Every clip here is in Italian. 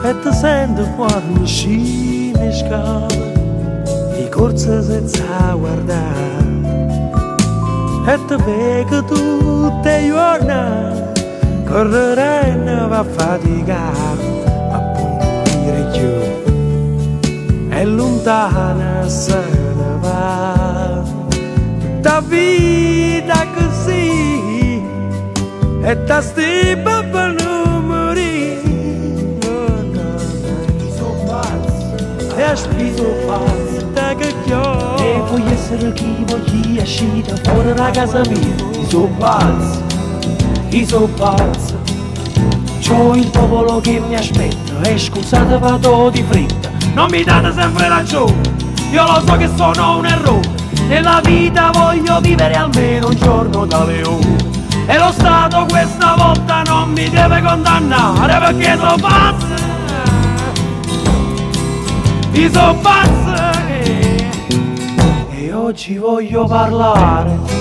e ti sento quando scende scala di corsa senza guardare e ti vedo tutte le giornate correre e ne va a faticare ma punire più è lontana se ne va tutta vita così e ta stima per non morire e a spito pazzo che io e puoi essere chi voglio uscire fuori da casa mia io so pazzo c'ho il popolo che mi aspetta e scusate vado di fretta non mi date sempre ragione io lo so che sono un errore nella vita voglio vivere almeno un giorno da leone e lo Stato questa volta non mi deve condannare perché sono pazzo io so pazzo e oggi voglio parlare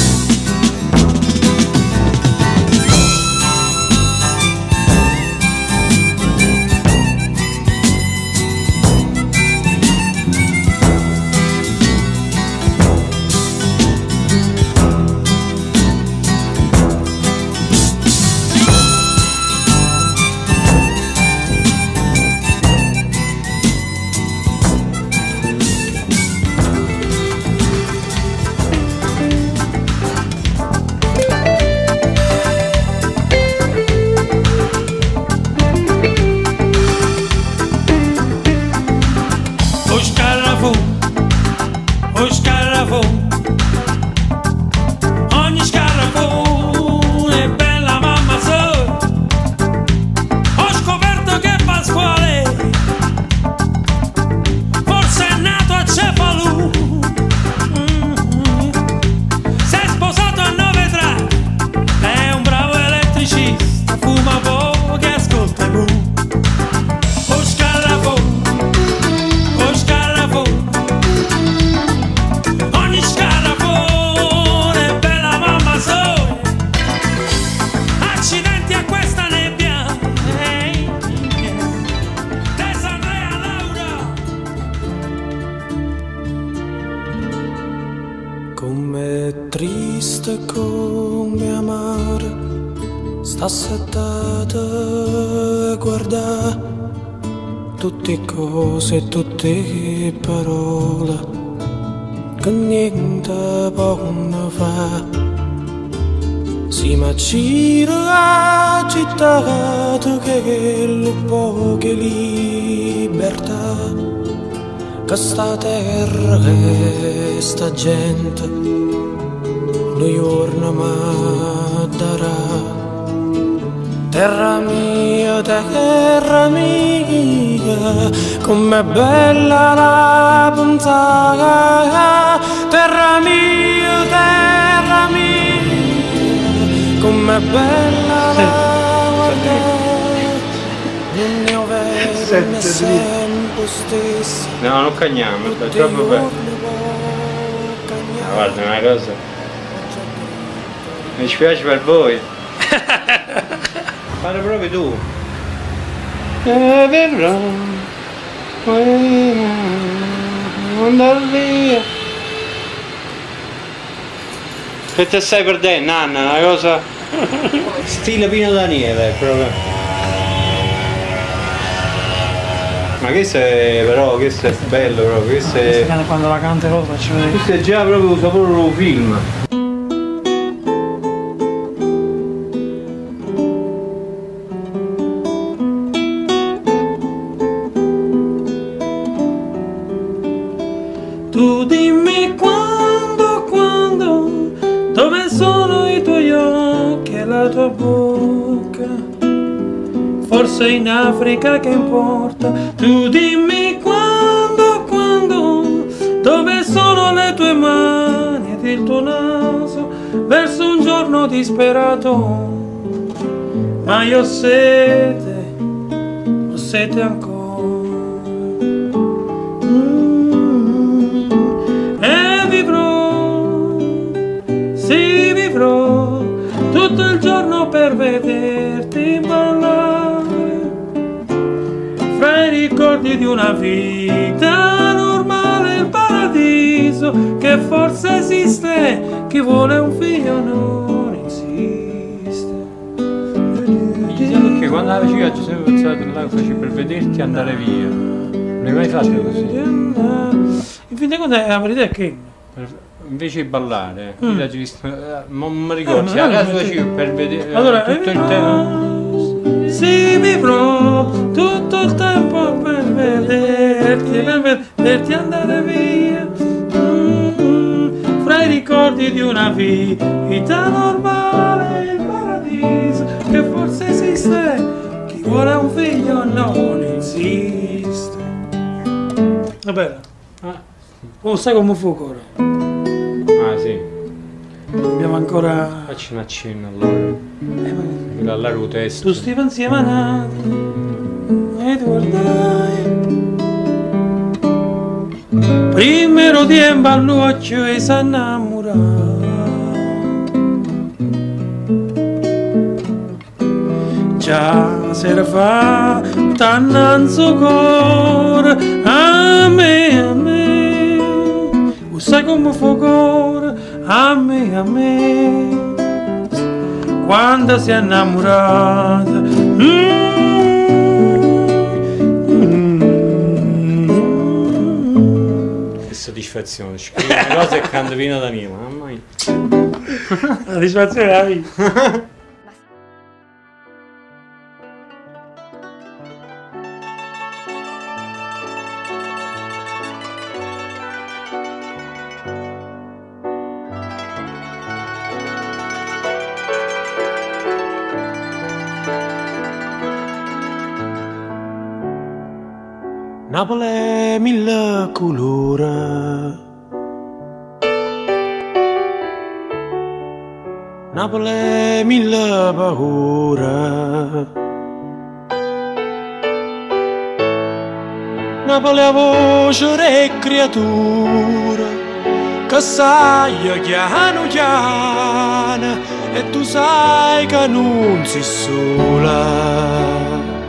ogni scarafone è bella mamma so ho scoperto che Pasquale forse è nato a Cefalù si è sposato a 9 è un bravo elettricista fuma poco e ascolta blu Come triste, come amare, sta settata e guarda tutte cose, tutte parole che niente può fa. Si macina la città che lo poche libertà che sta terra e sta gente noi giorno mi darà terra mia, com'è bella la pensata terra mia, com'è bella la guardare non ne ho vero sempre stesso. No, non cagniamo, sta troppo bene. Guarda una cosa. Mi spiace per voi. Fare proprio tu. Verrò. Andare via. Che te stai perdendo, Anna, una cosa. Stile Pino Daniele, proprio. Ma questo è però, questo è bello proprio, questo è... Quando la canterò faccio vedere. Questo è già proprio un film. Tu dimmi quando, dove sono i tuoi occhi e la tua bocca. Forse in Africa che importa, tu dimmi quando, dove sono le tue mani ed il tuo naso, verso un giorno disperato, ma io ho sete ancora, e vivrò, sì vivrò, tutto il giorno per vederti ballare. ricordi di una vita normale, il paradiso che forse esiste, chi vuole un figlio non esiste. Diciamo che quando avevi io ci sono pensato là facevi per vederti andare via. Non hai mai fatto così? In fin dei conti la verità è che Invece di ballare, io l'ho visto, non mi ricordo, a casa facevo per vedere allora, tutto il tempo. sì, vivrò tutto il tempo per vederti andare via. Fra i ricordi di una vita normale, il paradiso che forse esiste, chi vuole un figlio non esiste. È bella. Oh, sai come fu ancora? Ah sì. Abbiamo ancora... Facci un accenno allora. Dalla rutesta. Tu stiamo insieme a nati e ti guardai. Primero tiempo al nuoccio e si innamorò. Già sera fa t'annanzo cuore a me. Sai come fa cuore a me, quando si è innamorata. Che soddisfazione, scrivi una cosa e canto vino da mia, mamma mia. La soddisfazione della vita. Napoli è mille colori, Napoli è mille paure, Napoli è voce e creatura, che sai chiano chiano e tu sai che non sei sola.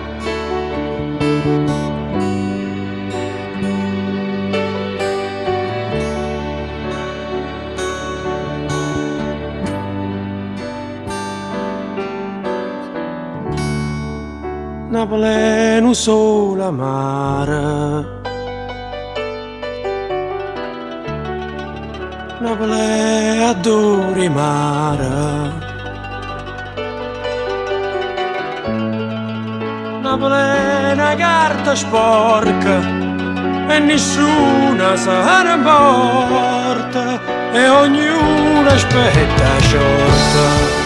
Napoli è un solo mare, Napoli è adore mare, Napoli è una carta sporca e nessuna se ne importa e ognuno aspetta sciorta.